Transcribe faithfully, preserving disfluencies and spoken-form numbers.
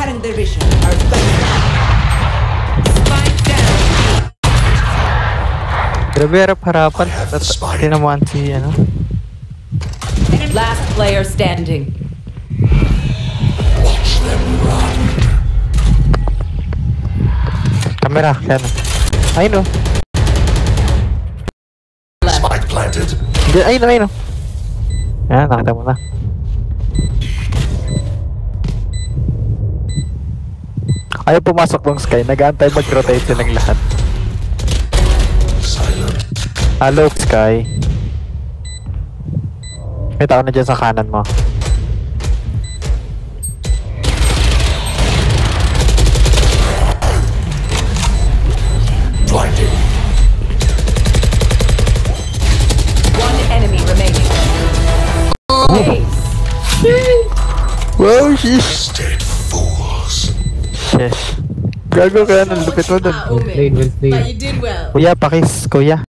Cutting their vision. Our spike down. Grabe, harap-harapan. Tinamuan si, ano? Last player standing. Watch them run. Kamera, yan. Ayun o. Spike planted. Ayun o, ayun o. Yan, nakita mo na. Ayaw pumasok ng Sky, nag-aantay mag-rotate yun ng lahat. Silent. Hello, Sky. May tao na dyan sa kanan mo. Blinding. One enemy remaining. Ace. Wow, sheesh. Dead fools. Sheesh. Gago ka, nang lupit mo dun. Well played, well played. But you did well. Kuya, pakis, kuya.